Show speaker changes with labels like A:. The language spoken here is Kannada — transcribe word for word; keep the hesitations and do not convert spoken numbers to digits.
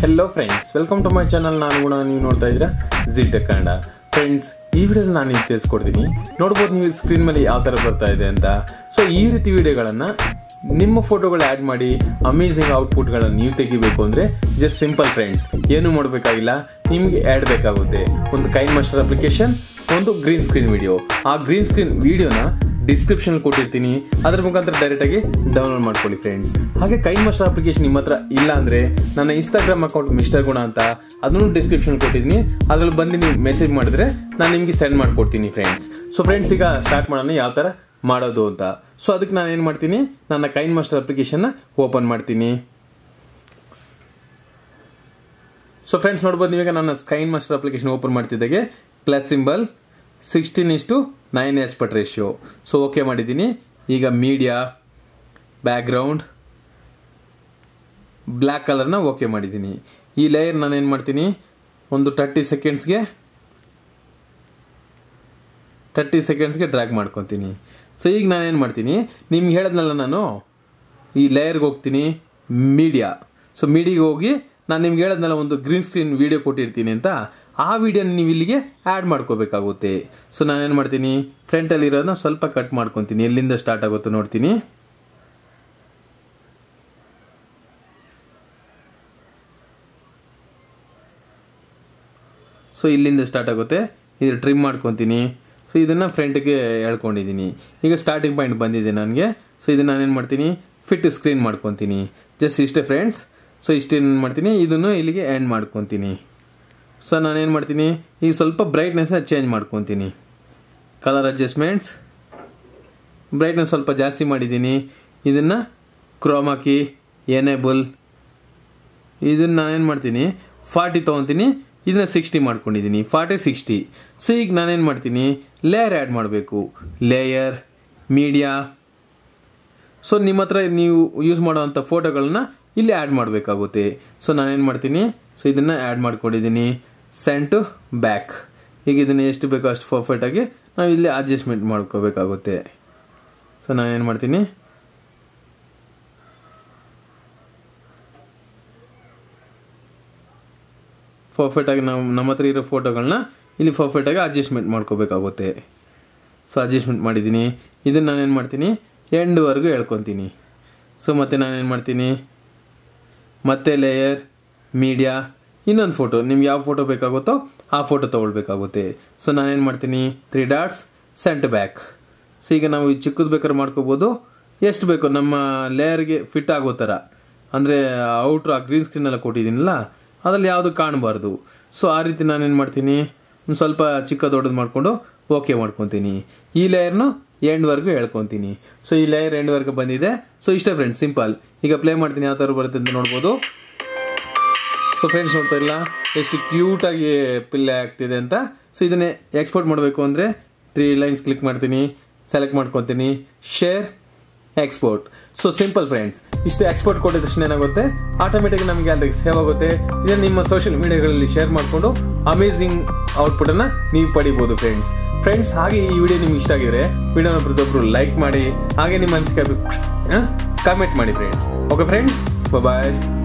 A: Hello friends, welcome to my channel. ನಾನು ಕೂಡ ನೀವು ನೋಡ್ತಾ ಇದ್ದೀರಾ ಜಿ ಟೆಕ್ ಕನ್ನಡ. ಫ್ರೆಂಡ್ಸ್, ಈ ವಿಡಿಯೋದಲ್ಲಿ ನಾನು ನಿಮ್ಗೆ ತಿಳಿಸ್ಕೊಡ್ತೀನಿ. ನೋಡ್ಬೋದು ನೀವು ಸ್ಕ್ರೀನ್ ಮೇಲೆ ಯಾವ ಥರ ಬರ್ತಾ ಇದೆ ಅಂತ. ಸೊ ಈ ರೀತಿ ವಿಡಿಯೋಗಳನ್ನು ನಿಮ್ಮ ಫೋಟೋಗಳು ಆ್ಯಡ್ ಮಾಡಿ ಅಮೇಝಿಂಗ್ ಔಟ್ಪುಟ್ಗಳನ್ನು ನೀವು ತೆಗಿಬೇಕು ಅಂದರೆ ಜಸ್ಟ್ ಸಿಂಪಲ್ ಫ್ರೆಂಡ್ಸ್, ಏನು ಮಾಡಬೇಕಾಗಿಲ್ಲ. ನಿಮಗೆ ಆ್ಯಡ್ ಬೇಕಾಗುತ್ತೆ ಒಂದು ಕೈನ್ ಮಾಸ್ಟರ್ ಅಪ್ಲಿಕೇಶನ್, ಒಂದು ಗ್ರೀನ್ ಸ್ಕ್ರೀನ್ ವಿಡಿಯೋ. ಆ ಗ್ರೀನ್ ಸ್ಕ್ರೀನ್ ವಿಡಿಯೋನ ಡಿಸ್ಕ್ರಿಪ್ಷನ್ ಕೊಟ್ಟಿರ್ತೀನಿ, ಅದರ ಮುಖಾಂತರ ಡೈರೆಕ್ಟ್ ಆಗಿ ಡೌನ್ಲೋಡ್ ಮಾಡ್ಕೊಳ್ಳಿ ಫ್ರೆಂಡ್ಸ್. ಹಾಗೆ ಕೈನ್ ಮಾಸ್ಟರ್ ಅಪ್ಲಿಕೇಶನ್ ನಿಮ್ಮ ಹತ್ರ ಇಲ್ಲ ಅಂದ್ರೆ ನನ್ನ ಇನ್ಸ್ಟಾಗ್ರಾಮ್ ಅಕೌಂಟ್ ಮಿಸ್ಟರ್ ಗುಣ ಅಂತ, ಅದನ್ನು ಡಿಸ್ಕ್ರಿಪ್ಷನ್ ಕೊಟ್ಟಿದ್ದೀನಿ. ಅದ್ರಲ್ಲಿ ಬಂದು ನೀವು ಮೆಸೇಜ್ ಮಾಡಿದ್ರೆ ನಾನು ನಿಮಗೆ ಸೆಂಡ್ ಮಾಡ್ಕೊಡ್ತೀನಿ ಫ್ರೆಂಡ್ಸ್. ಸೊ ಫ್ರೆಂಡ್ಸ್, ಈಗ ಸ್ಟಾರ್ಟ್ ಮಾಡೋಣ ಯಾವ ಥರ ಮಾಡೋದು ಅಂತ. ಸೊ ಅದಕ್ಕೆ ನಾನು ಏನು ಮಾಡ್ತೀನಿ, ನನ್ನ ಕೈನ್ ಮಾಸ್ಟರ್ ಅಪ್ಲಿಕೇಶನ್ನ ಓಪನ್ ಮಾಡ್ತೀನಿ. ಸೊ ಫ್ರೆಂಡ್ಸ್, ನೋಡ್ಬೋದು ನೀವೀಗ ನನ್ನ ಕೈನ್ ಮಾಸ್ಟರ್ ಅಪ್ಲಿಕೇಶನ್ ಓಪನ್ ಮಾಡ್ತಿದ್ದಾಗೆ plus symbol sixteen is to nine aspect ratio. So okay ಮಾಡಿದ್ದೀನಿ. ಈಗ ಮೀಡಿಯಾ ಬ್ಯಾಕ್ಗ್ರೌಂಡ್ ಬ್ಲ್ಯಾಕ್ ಕಲರ್ನ ಓಕೆ ಮಾಡಿದ್ದೀನಿ. ಈ ಲೇಯರ್ ನಾನು ಏನು ಮಾಡ್ತೀನಿ, ಒಂದು ತರ್ಟಿ ಸೆಕೆಂಡ್ಸ್ಗೆ ತರ್ಟಿ ಸೆಕೆಂಡ್ಸ್ಗೆ ಡ್ರ್ಯಾಗ್ ಮಾಡ್ಕೊತೀನಿ. ಸೊ ಈಗ ನಾನೇನು ಮಾಡ್ತೀನಿ, ನಿಮ್ಗೆ ಹೇಳಿದ್ನಲ್ಲ ನಾನು ಈ ಲೇಯರ್ಗೆ ಹೋಗ್ತೀನಿ, ಮೀಡಿಯಾ. ಸೊ ಮೀಡಿಯಾಗೆ ಹೋಗಿ ನಾನು ನಿಮ್ಗೆ ಹೇಳಿದ್ನಲ್ಲ ಒಂದು ಗ್ರೀನ್ ಸ್ಕ್ರೀನ್ ವಿಡಿಯೋ ಕೊಟ್ಟಿರ್ತೀನಿ ಅಂತ, ಆ ವಿಡಿಯೋನ ನೀವು ಇಲ್ಲಿಗೆ ಆ್ಯಡ್ ಮಾಡ್ಕೋಬೇಕಾಗುತ್ತೆ. ಸೊ ನಾನೇನು ಮಾಡ್ತೀನಿ, ಫ್ರಂಟಲ್ಲಿ ಇರೋದನ್ನ ಸ್ವಲ್ಪ ಕಟ್ ಮಾಡ್ಕೊತೀನಿ. ಎಲ್ಲಿಂದ ಸ್ಟಾರ್ಟ್ ಆಗುತ್ತೋ ನೋಡ್ತೀನಿ. ಸೊ ಇಲ್ಲಿಂದ ಸ್ಟಾರ್ಟ್ ಆಗುತ್ತೆ, ಇದು ಟ್ರಿಮ್ ಮಾಡ್ಕೊತೀನಿ. ಸೊ ಇದನ್ನು ಫ್ರಂಟ್ಗೆ ಎಳ್ಕೊಂಡಿದ್ದೀನಿ. ಈಗ ಸ್ಟಾರ್ಟಿಂಗ್ ಪಾಯಿಂಟ್ ಬಂದಿದೆ ನನಗೆ. ಸೊ ಇದನ್ನು ನಾನೇನು ಮಾಡ್ತೀನಿ, ಫಿಟ್ ಸ್ಕ್ರೀನ್ ಮಾಡ್ಕೊತೀನಿ. ಜಸ್ಟ್ ಇಷ್ಟೇ ಫ್ರೆಂಡ್ಸ್. ಸೊ ಇಷ್ಟೇನು ಮಾಡ್ತೀನಿ, ಇದನ್ನು ಇಲ್ಲಿಗೆ ಎಂಡ್ ಮಾಡ್ಕೊತೀನಿ. ಸೊ ನಾನೇನು ಮಾಡ್ತೀನಿ, ಈಗ ಸ್ವಲ್ಪ ಬ್ರೈಟ್ನೆಸ್ನ ಚೇಂಜ್ ಮಾಡ್ಕೊತೀನಿ. ಕಲರ್ ಅಡ್ಜಸ್ಟ್ಮೆಂಟ್ಸ್ ಬ್ರೈಟ್ನೆಸ್ ಸ್ವಲ್ಪ ಜಾಸ್ತಿ ಮಾಡಿದ್ದೀನಿ. ಇದನ್ನು ಕ್ರೋಮಾ ಕೀ ಎನೇಬಲ್, ಇದನ್ನು ನಾನೇನು ಮಾಡ್ತೀನಿ, ಫಾರ್ಟಿ ತೊಗೊತೀನಿ. ಇದನ್ನ ಸಿಕ್ಸ್ಟಿ ಮಾಡ್ಕೊಂಡಿದ್ದೀನಿ, ಫಾರ್ಟಿ ಸಿಕ್ಸ್ಟಿ. ಸೊ ಈಗ ನಾನೇನು ಮಾಡ್ತೀನಿ, ಲೇಯರ್ ಆ್ಯಡ್ ಮಾಡಬೇಕು. Layer media. ಸೊ ನಿಮ್ಮ ಹತ್ರ ನೀವು ಯೂಸ್ ಮಾಡೋವಂಥ ಫೋಟೋಗಳನ್ನ ಇಲ್ಲಿ ಆ್ಯಡ್ ಮಾಡಬೇಕಾಗುತ್ತೆ. ಸೊ ನಾನೇನು ಮಾಡ್ತೀನಿ, ಸೊ ಇದನ್ನು ಆ್ಯಡ್ ಮಾಡ್ಕೊಂಡಿದ್ದೀನಿ. Send to back. ಈಗ ಇದನ್ನು ಎಷ್ಟು ಬೇಕೋ ಅಷ್ಟು ಪರ್ಫೆಕ್ಟಾಗಿ ನಾವು ಇಲ್ಲಿ ಅಡ್ಜಸ್ಟ್ಮೆಂಟ್ ಮಾಡ್ಕೋಬೇಕಾಗುತ್ತೆ. ಸೊ ನಾನೇನು ಮಾಡ್ತೀನಿ, ಪರ್ಫೆಕ್ಟಾಗಿ ನಾವು ನಮ್ಮ ಹತ್ರ ಇರೋ ಫೋಟೋಗಳನ್ನ ಇಲ್ಲಿ ಪರ್ಫೆಕ್ಟಾಗಿ ಅಡ್ಜಸ್ಟ್ಮೆಂಟ್ ಮಾಡ್ಕೋಬೇಕಾಗುತ್ತೆ. ಸೊ ಅಡ್ಜಸ್ಟ್ಮೆಂಟ್ ಮಾಡಿದ್ದೀನಿ. ಇದನ್ನು ನಾನೇನು ಮಾಡ್ತೀನಿ, ಎಂಡ್ವರೆಗೂ ಹೇಳ್ಕೊತೀನಿ. ಸೊ ಮತ್ತೆ ನಾನೇನು ಮಾಡ್ತೀನಿ, ಮತ್ತೆ ಲೇಯರ್ ಮೀಡಿಯಾ, ಇನ್ನೊಂದು ಫೋಟೋ, ನಿಮ್ಗೆ ಯಾವ ಫೋಟೋ ಬೇಕಾಗುತ್ತೋ ಆ ಫೋಟೋ ತೊಗೊಳ್ಬೇಕಾಗುತ್ತೆ. ಸೊ ನಾನೇನು ಮಾಡ್ತೀನಿ, three dots sent back. So ಈಗ ನಾವು ಈ ಚಿಕ್ಕದು ಬೇಕಾದ್ರೆ ಮಾಡ್ಕೋಬೋದು, ಎಷ್ಟು ಬೇಕೋ ನಮ್ಮ ಲೇಯರ್ಗೆ ಫಿಟ್ ಆಗೋ ಥರ. ಅಂದರೆ ಔಟ್ರು ಆ ಗ್ರೀನ್ ಸ್ಕ್ರೀನೆಲ್ಲ ಕೊಟ್ಟಿದ್ದೀನಲ್ಲ, ಅದರಲ್ಲಿ ಯಾವುದು ಕಾಣಬಾರ್ದು. ಸೊ ಆ ರೀತಿ ನಾನೇನು ಮಾಡ್ತೀನಿ, ಒಂದು ಸ್ವಲ್ಪ ಚಿಕ್ಕ ದೊಡ್ಡದು ಮಾಡಿಕೊಂಡು ಓಕೆ ಮಾಡ್ಕೊತೀನಿ. ಈ ಲೇಯರ್ನು ಎಂಡ್ವರೆಗೂ ಹೇಳ್ಕೊತೀನಿ. ಸೊ ಈ ಲೇಯರ್ ಎಂಡ್ವರೆಗೂ ಬಂದಿದೆ. ಸೊ ಇಷ್ಟೇ ಫ್ರೆಂಡ್ಸ್, ಸಿಂಪಲ್. ಈಗ ಪ್ಲೇ ಮಾಡ್ತೀನಿ, ಯಾವ ಥರ ಬರುತ್ತೆ ಅಂತ ನೋಡ್ಬೋದು. ಸೊ ಫ್ರೆಂಡ್ಸ್, ನೋಡ್ತಾ ಇಲ್ಲ ಎಷ್ಟು ಕ್ಯೂಟಾಗಿ ಪ್ಲೇ ಆಗ್ತಿದೆ ಅಂತ. ಸೊ ಇದನ್ನೇ ಎಕ್ಸ್ಪೋರ್ಟ್ ಮಾಡಬೇಕು ಅಂದರೆ ತ್ರೀ ಲೈನ್ಸ್ ಕ್ಲಿಕ್ ಮಾಡ್ತೀನಿ, ಸೆಲೆಕ್ಟ್ ಮಾಡ್ಕೊತೀನಿ, share export. So simple friends, ಇಷ್ಟು ಎಕ್ಸ್ಪೋರ್ಟ್ ಕೊಟ್ಟಿದ ತಕ್ಷಣ ಏನಾಗುತ್ತೆ, ಆಟೋಮೆಟಿಕ್ ನಮಗೆ ಗ್ಯಾಲರಿಗೆ ಸೇವ್ ಆಗುತ್ತೆ. ಇದನ್ನು ನಿಮ್ಮ ಸೋಷಿಯಲ್ ಮೀಡಿಯಾಗಳಲ್ಲಿ ಶೇರ್ ಮಾಡಿಕೊಂಡು ಅಮೇಝಿಂಗ್ ಔಟ್ಪುಟನ್ನು ನೀವು ಪಡಿಬೋದು ಫ್ರೆಂಡ್ಸ್. ಫ್ರೆಂಡ್ಸ್, ಹಾಗೆ ಈ ವಿಡಿಯೋ ನಿಮ್ಗೆ ಇಷ್ಟ ಆಗಿದ್ರೆ ವಿಡಿಯೋನ ಪ್ರತಿಯೊಬ್ಬರು ಲೈಕ್ ಮಾಡಿ, ಹಾಗೆ ನಿಮ್ಮ ಅನಿಸಿಕೆ ಕಾಮೆಂಟ್ ಮಾಡಿ ಫ್ರೆಂಡ್ಸ್. ಓಕೆ ಫ್ರೆಂಡ್ಸ್, ಬಾಯ್.